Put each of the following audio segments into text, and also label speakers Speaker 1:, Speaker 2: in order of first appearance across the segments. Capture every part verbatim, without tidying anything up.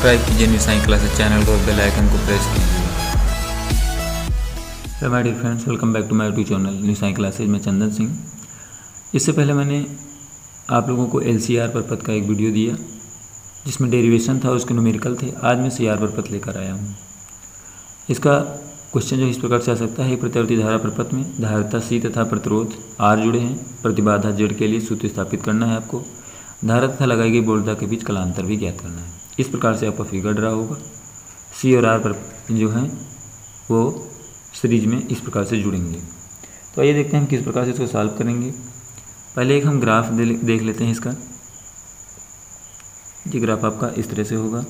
Speaker 1: Subscribe कीजिए new science classes channel को, bell icon को प्रेस कीजिए। Hello my dear friends, welcome back to my YouTube channel new science classes में चंदन सिंह। इससे पहले मैंने आप लोगों को एल सी आर परपथ का एक वीडियो दिया जिसमें डेरिवेशन था और उसके न्यूमेरिकल थे। आज मैं सी आर परपथ लेकर आया हूँ। इसका क्वेश्चन जो इस प्रकार से आ सकता है, प्रतिवर्ती धारा परपथ में धारिता सी तथा प्रतिरोध आर जुड़े हैं। प्रतिबाधा जेड के लिए सूत्र स्थापित करना है आपको। धारा तथा लगाई गई बोल्टता के बीच कलांतर भी ज्ञात करना है। इस प्रकार से आपका फिगर ड्रा होगा। सी और आर पर जो हैं वो सीरीज में इस प्रकार से जुड़ेंगे। तो आइए देखते हैं हम किस प्रकार से इसको सॉल्व करेंगे। पहले एक हम ग्राफ देख लेते हैं इसका। ये ग्राफ आपका इस तरह से होगा।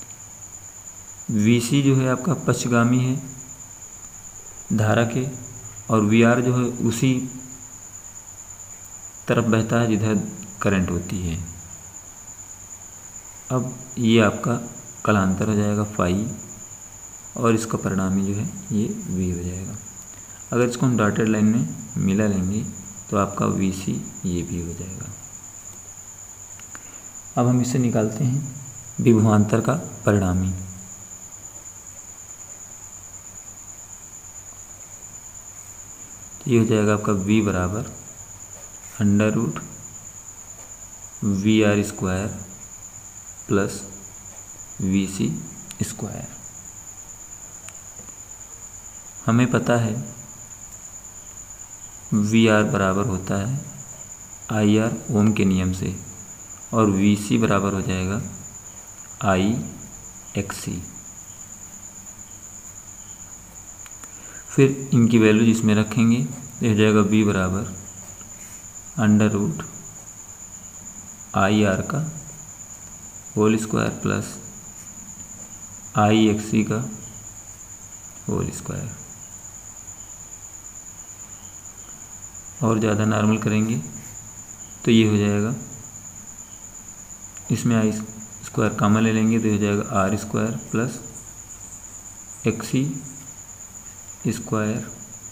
Speaker 1: वी सी जो है आपका पश्चगामी है धारा के, और वी आर जो है उसी तरफ बहता है जिधर करंट होती है। अब ये आपका कलांतर हो जाएगा फाई, और इसका परिणामी जो है ये वी हो जाएगा। अगर इसको हम डॉटेड लाइन में मिला लेंगे तो आपका वी सी ये भी हो जाएगा। अब हम इसे निकालते हैं विभवांतर का परिणामी। ये हो जाएगा आपका v बराबर under root V R square plus V C square. हमें पता है वी आर बराबर होता है आई आर ओम के नियम से, और वी सी बराबर हो जाएगा आई एक्स सी। फिर इनकी वैल्यू जिसमें रखेंगे तो हो जाएगा v बराबर अंडर रूट आई आर का whole square plus I X C का होल स्क्वायर। और ज़्यादा नॉर्मल करेंगे तो ये हो जाएगा, इसमें आई स्क्वायर कॉमन ले लेंगे तो हो जाएगा R square plus X C square.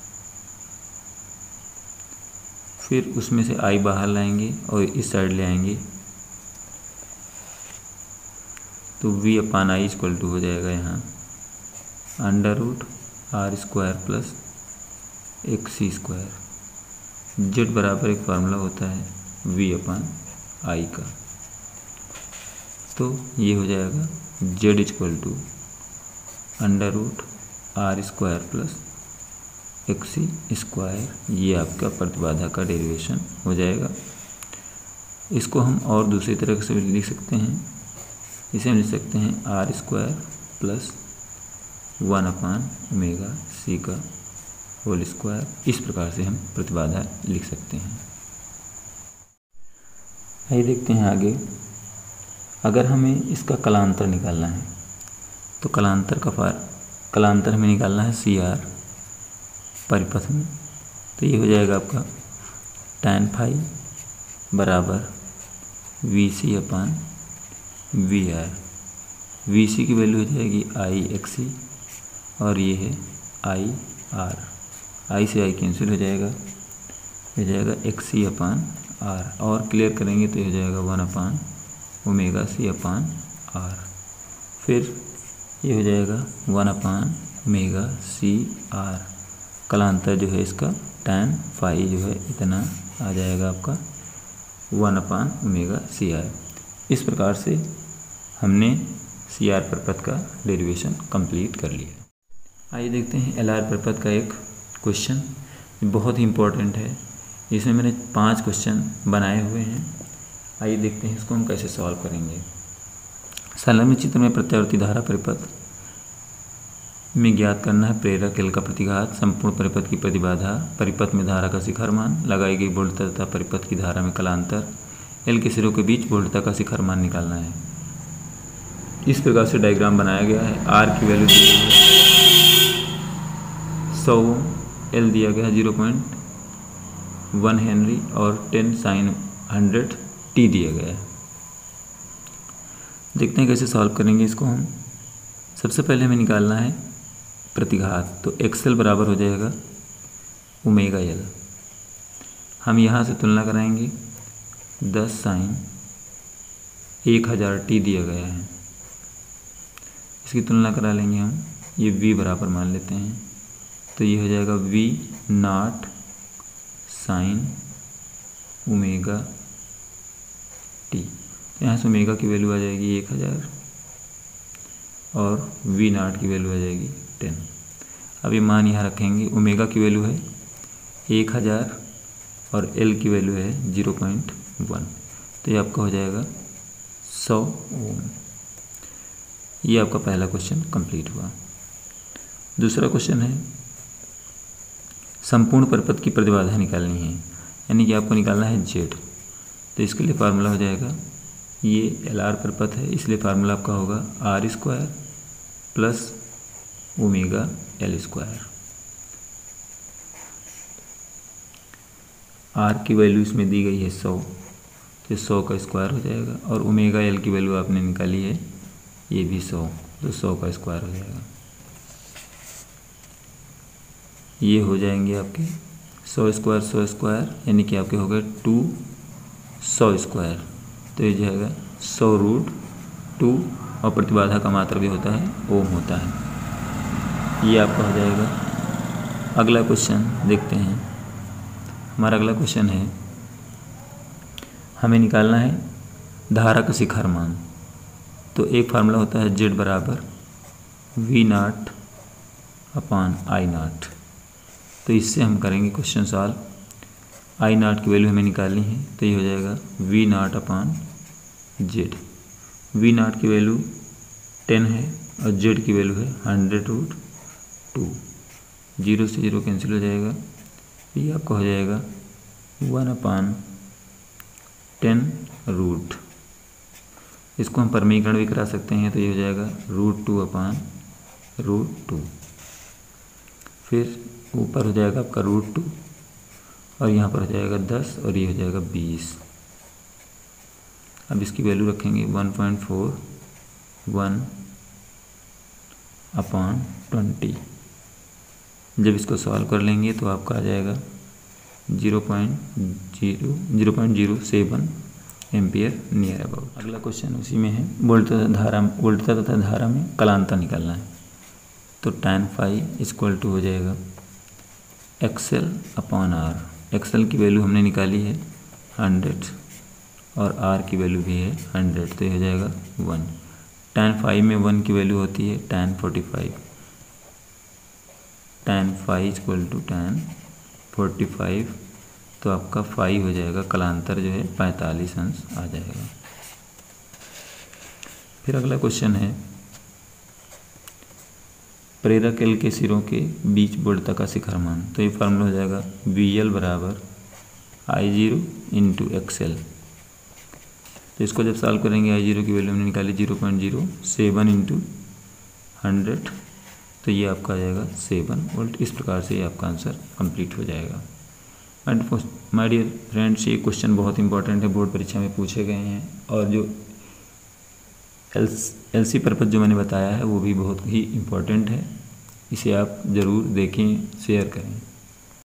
Speaker 1: फिर उसमें से आई बाहर लाएंगे और इस साइड ले आएंगे तो v upon I equal to हो जाएगा यहाँ under root R square plus X C square. Z बराबर एक फार्मूला होता है v अपान आई का, तो ये हो जाएगा Z equal to under root R square plus X C square. ये आपका प्रतिबाधा का डेरिवेशन हो जाएगा। इसको हम और दूसरी तरह से लिख सकते हैं। इसे हम लिख सकते हैं R square plus one upon omega C का होल स्क्वायर। इस प्रकार से हम प्रतिबाधा लिख सकते हैं। आइए देखते हैं आगे। अगर हमें इसका कलांतर निकालना है तो कलांतर का फार कलांतर हमें निकालना है सी आर परिपथ में। तो ये हो जाएगा आपका टैन फाई बराबर V C upon V R. V C की वैल्यू हो जाएगी आई एक्स सी, और ये है आई आर। आई से आई कैंसिल हो जाएगा, हो जाएगा एक्स सी अपान आर। और क्लियर करेंगे तो हो जाएगा one upon omega C upon R. फिर ये हो जाएगा one upon omega C R. कलांतर जो है इसका टैन फाई जो है इतना आ जाएगा आपका one upon omega C R. इस प्रकार से हमने सी आर परपथ का डेरिवेशन कंप्लीट कर लिया। आइए देखते हैं एल आर परपथ का एक क्वेश्चन, बहुत ही इम्पोर्टेंट है। इसमें मैंने पांच क्वेश्चन बनाए हुए हैं। आइए देखते हैं इसको हम कैसे सॉल्व करेंगे। संलग्न चित्र में प्रत्यावर्ती धारा परिपथ में ज्ञात करना है प्रेरक एल का प्रतिघात, संपूर्ण परिपथ की प्रतिबाधा, परिपथ में धारा का शिखर मान, लगाई गई वोल्टता तथा परिपथ की धारा में कलांतर, एल के सिरों के बीच वोल्टता का शिखर मान निकालना है। इस प्रकार से डायग्राम बनाया गया है। आर की वैल्यू दी गई है सौ, एल दिया गया है जीरो पॉइंट वन हेनरी, और टेन साइन हंड्रेड टी दिया गया है। देखते हैं कैसे सॉल्व करेंगे इसको हम। सबसे पहले हमें निकालना है प्रतिघात, तो एक्सएल बराबर हो जाएगा ओमेगा एल। हम यहाँ से तुलना कराएंगे दस साइन एक हज़ार टी दिया गया है। इसकी तुलना करा लेंगे हम, ये v बराबर मान लेते हैं, तो ये हो जाएगा v naught sine omega T. तो यहाँ से ओमेगा की वैल्यू आ जाएगी एक हज़ार और v नॉट की वैल्यू आ जाएगी टेन। अब ये मान यहाँ रखेंगे, ओमेगा की वैल्यू है एक हज़ार और l की वैल्यू है ज़ीरो पॉइंट वन, तो ये आपका हो जाएगा सौ ओम। ये आपका पहला क्वेश्चन कंप्लीट हुआ। दूसरा क्वेश्चन है संपूर्ण परिपथ की प्रतिबाधा निकालनी है, यानी कि आपको निकालना है जेड। तो इसके लिए फार्मूला हो जाएगा, ये एल आर परिपथ है इसलिए फार्मूला आपका होगा R square plus omega L square. R की वैल्यू इसमें दी गई है सौ, तो सौ का स्क्वायर हो जाएगा, और ओमेगा एल की वैल्यू आपने निकाली है ये भी सौ, तो सौ का स्क्वायर हो जाएगा। ये हो जाएंगे आपके सौ स्क्वायर सौ स्क्वायर, यानी कि आपके हो गए टू सौ स्क्वायर, तो ये जाएगा सौ रूट टू, और प्रतिबाधा का मात्रा भी होता है ओम होता है। ये आपका हो जाएगा। अगला क्वेश्चन देखते हैं। हमारा अगला क्वेश्चन है, हमें निकालना है धारा का शिखर मान। तो एक फार्मूला होता है जेड बराबर वी नाट अपान आई नाट। तो इससे हम करेंगे क्वेश्चन सॉल्व। आई नाट की वैल्यू हमें निकालनी है, तो ये हो जाएगा V naught upon Z. V naught की वैल्यू टेन है और जेड की वैल्यू है हंड्रेड रूट टू। जीरो से जीरो कैंसिल हो जाएगा, ये आपका हो जाएगा वन अपान टेन रूट। इसको हम परमीकरण भी करा सकते हैं, तो ये हो जाएगा root two upon root two. फिर ऊपर हो जाएगा आपका रूट टू और यहाँ पर हो जाएगा दस और ये हो जाएगा बीस। अब इसकी वैल्यू रखेंगे one point four one upon twenty. जब इसको सॉल्व कर लेंगे तो आपका आ जाएगा zero point zero zero point zero seven ampere near about. अगला क्वेश्चन उसी में है, वोल्ट तथा धारा वोल्टता तथा धारा में कलांतर निकालना है। तो tan फाइव इक्वल टू हो जाएगा एक्सएल अपॉन आर। एक्सएल की वैल्यू हमने निकाली है हंड्रेड और आर की वैल्यू भी है हंड्रेड, तो ये हो जाएगा वन। tan फाइव में वन की वैल्यू होती है tan forty five. tan five equal to tan forty five, तो आपका फाइव हो जाएगा, कलांतर जो है पैंतालीस अंश आ जाएगा। फिर अगला क्वेश्चन है, प्रेरक एल के सिरों के बीच वोल्टता का शिखर मान। तो ये फार्मूला हो जाएगा वी एल बराबर I zero into X L. तो इसको जब सॉल्व करेंगे, आई जीरो की वैल्यू हमने निकाली zero point zero seven into hundred, तो ये आपका आ जाएगा सेवन वोल्ट। इस प्रकार से ये आपका आंसर कंप्लीट हो जाएगा। माय डियर फ्रेंड्स, ये क्वेश्चन बहुत इंपॉर्टेंट है, बोर्ड परीक्षा में पूछे गए हैं, और जो एल एल सी पर्पज जो मैंने बताया है वो भी बहुत ही इम्पोर्टेंट है। इसे आप ज़रूर देखें, शेयर करें।